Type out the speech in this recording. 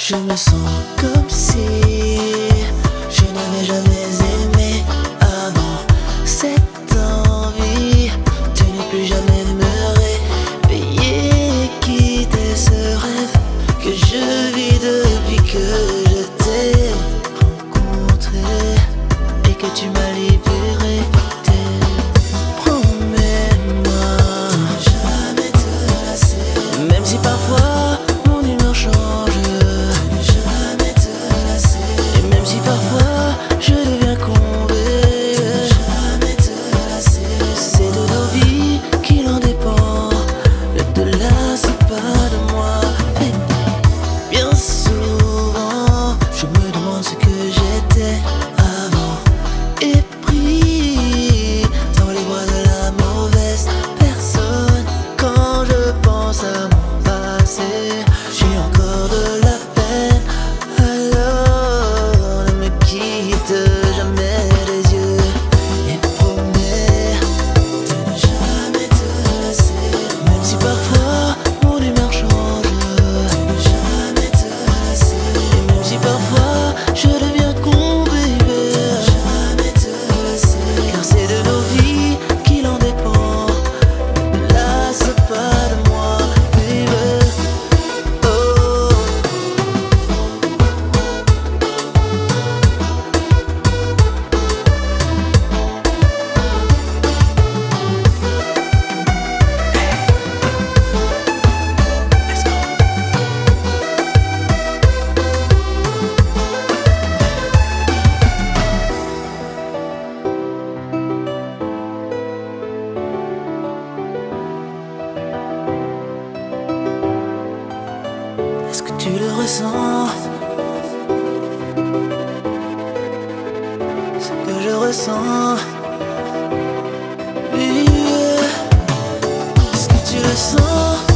Je me sens comme si je n'avais jamais aimé avant. Cette envie de ne plus jamais me réveiller, quitter ce rêve que je vis depuis que je t'ai rencontré et que tu m'as libéré. Promets-moi de jamais te lasser, même si parfois mon humeur change. Je deviens comblé, jamais te lasser. C'est de nos vies qu'il en dépend. Ne te lasse pas de moi. Et bien souvent, je me demande ce que j'étais avant. Et pris dans les bras de la mauvaise personne. Quand je pense à mon passé, j'ai encore de la peine. Alors ne me quitte jamais les yeux et promets de ne jamais te lasser, même si parfois mon humeur change. De ne jamais te lasser, et même si parfois je deviens con, baby. De ne jamais te lasser, car c'est de nos vies qu'il en dépend. Ne te lasse pas de moi, baby. Est-ce que tu le ressens? Ce que je ressens, oui. Est-ce que tu le sens?